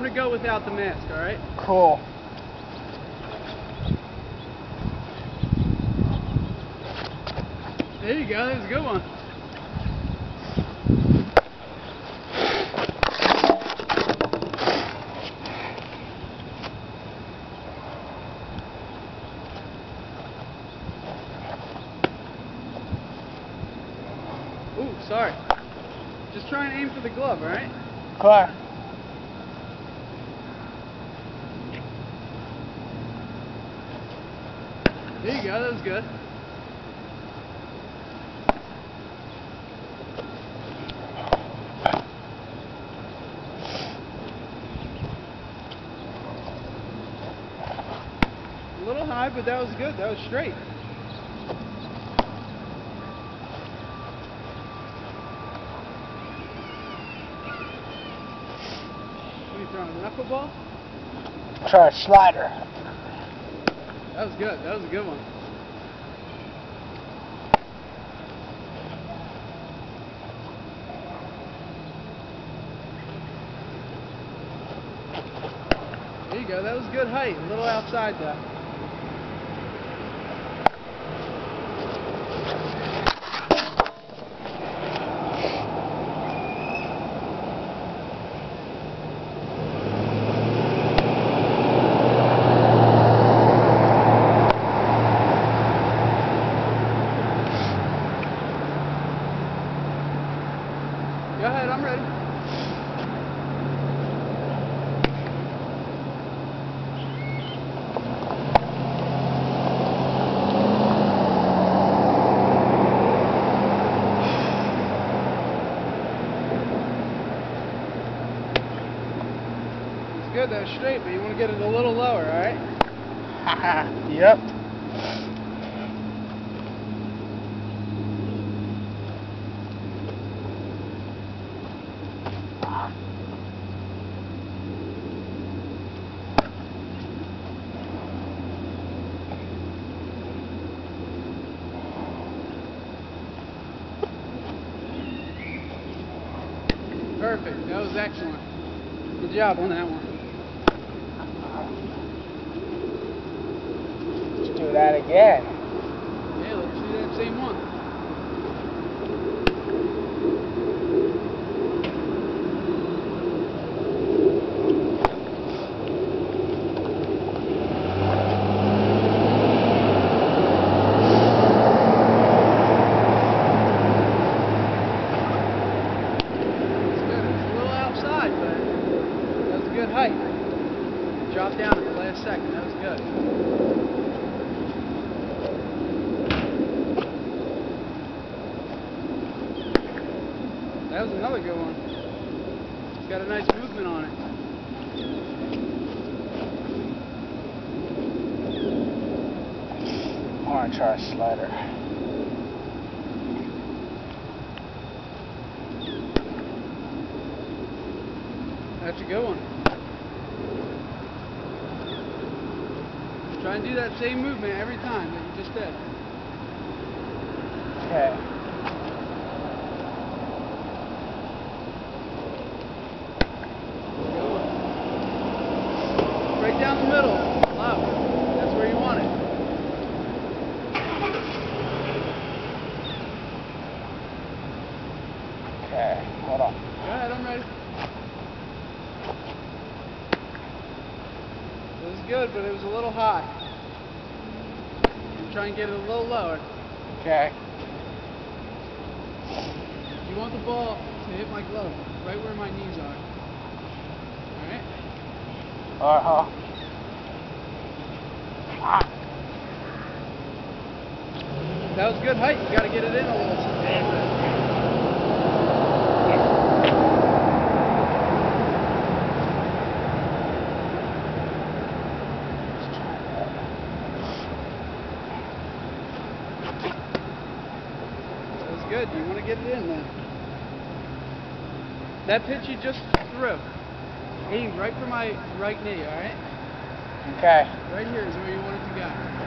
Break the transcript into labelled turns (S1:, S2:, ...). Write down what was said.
S1: to go without the mask, all right?
S2: Cool.
S1: There you go. That was a good one. Ooh, sorry. Just try and aim for the glove, all right?
S2: Clear.
S1: There you go. That was good. A little high, but that was good. That was straight. What are you throwing, a knuckleball?
S2: Try a slider.
S1: That was good. That was a good one. There you go. That was good height. A little outside though. Go ahead, I'm ready. It's good, that was straight, but you want to get it a little lower, alright?
S2: Yep.
S1: Perfect, that was excellent. Good job on that one.
S2: Let's do that again.
S1: Yeah, let's do that same one. Good height. Drop down at the last second. That was good. That was another good one. It's got a nice movement on it.
S2: I want to try a slider.
S1: That's a good one. Try and do that same movement every time that you just did.
S2: Okay.
S1: Right down the middle. Low. That's where you want it.
S2: Okay, hold on.
S1: Go ahead, I'm ready. It was good, but it was a little high. Try and get it a little lower.
S2: Okay.
S1: You want the ball to hit my glove, right where my knees are. Alright?
S2: Uh-huh.
S1: That was good height. You got to get it in a little bit. That was good. You want to get it in now. That pitch you just threw, aimed right for my right knee, alright?
S2: Okay.
S1: Right here is where you want it to go.